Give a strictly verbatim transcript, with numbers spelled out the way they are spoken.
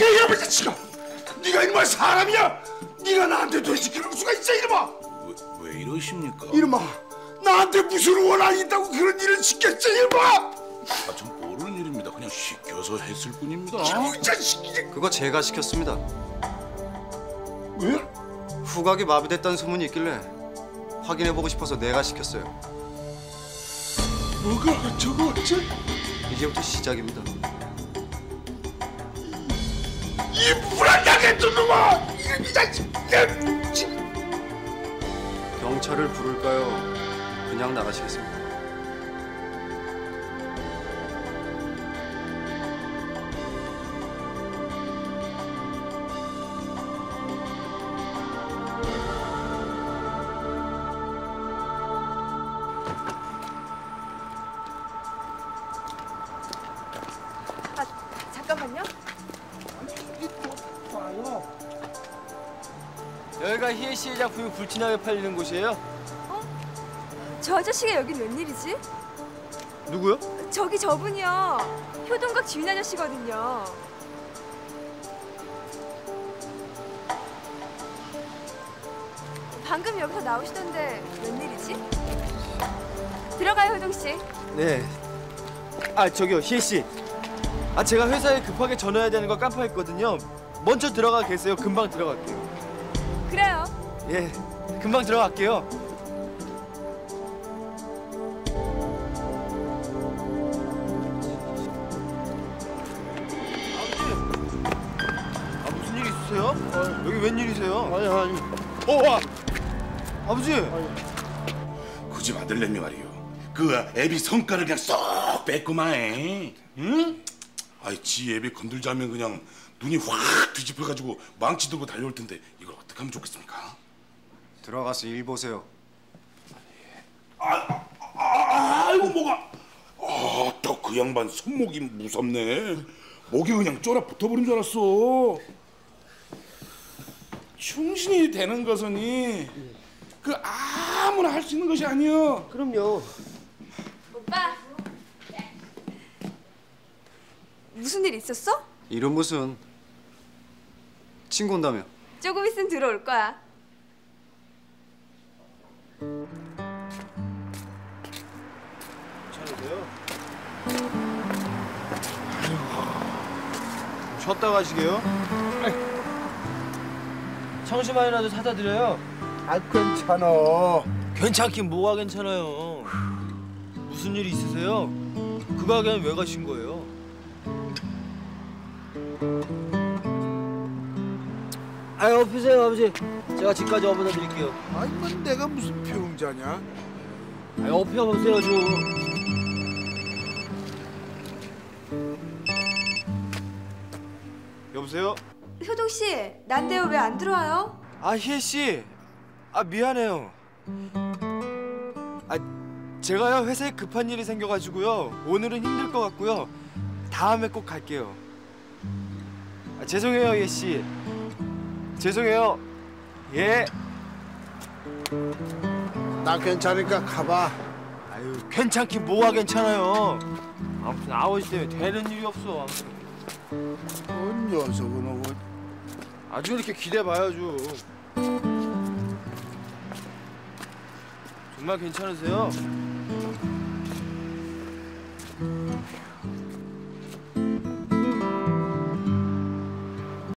이놈의 자식아! 네가 이놈아 사람이야? 네가 나한테 돼지 그럴 수가 있어 이놈아! 왜, 왜 이러십니까? 이놈아 나한테 무슨 원한이 있다고 그런 일을 시켰어 이놈아! 아, 전 모르는 일입니다. 그냥 시켜서 했을 뿐입니다. 이 자식이! 그거 제가 시켰습니다. 왜? 후각이 마비됐다는 소문이 있길래 확인해보고 싶어서 내가 시켰어요. 뭐가 저거 저... 이제부터 시작입니다. 이 불안하겠던 놈아! 이 자식! 경찰을 부를까요? 그냥 나가시겠습니다. 잠깐만요. 여기가 희애 씨의 작품이 불티나게 팔리는 곳이에요? 어? 저 아저씨가 여긴 웬일이지? 누구요? 저기 저분이요. 효동각 주인 아저씨거든요. 방금 여기서 나오시던데 웬일이지? 들어가요, 효동 씨. 네. 아, 저기요, 희애 씨. 아, 제가 회사에 급하게 전화해야 되는 거 깜빡했거든요. 먼저 들어가 계세요. 금방 들어갈게요. 그래요. 예, 금방 들어갈게요. 아버지, 아 무슨 일 있으세요? 어, 여기 웬일이세요? 아니 아니 어, 와, 아버지. 그 집 아들내미 말이요. 그 애비 성깔을 그냥 쏙 뺐구만. 응? 아이 지 애비 건들자면 그냥 눈이 확 뒤집혀가지고 망치 들고 달려올 텐데 이걸 어떻게 하면 좋겠습니까? 들어가서 일 보세요. 아, 아, 아이고 뭐가? 아, 또 그 양반 손목이 무섭네. 목이 그냥 쫄아 붙어버린 줄 알았어. 충신이 되는 것은이 그 아무나 할 수 있는 것이 아니여. 그럼요. 오빠. 무슨 일 있었어? 일은 무슨 친구 온다며. 조금 있으면 들어올 거야. 괜찮으세요? 쉬었다 가시게요? 청심환이라도 사다 드려요. 아 괜찮어. 괜찮긴 뭐가 괜찮아요. 무슨 일 있으세요? 그 가게는 왜 가신 거예요? 아유, 업히세요, 아버지. 제가 집까지 업어다 드릴게요. 아니 뭐 내가 무슨 병자냐? 아유, 업혀보세요, 좀. 여보세요? 효동 씨, 난데요. 왜 안 들어와요? 아, 희애 씨. 아, 미안해요. 아, 제가요, 회사에 급한 일이 생겨가지고요. 오늘은 힘들 것 같고요. 다음에 꼭 갈게요. 아, 죄송해요, 희애 씨. 죄송해요. 예. 나 괜찮으니까 가봐. 아유, 괜찮긴 뭐가 괜찮아요. 아무튼 아버지 때문에 되는 일이 없어. 아무튼. 뭔 녀석은 오고. 아주 이렇게 기대봐야죠. 정말 괜찮으세요?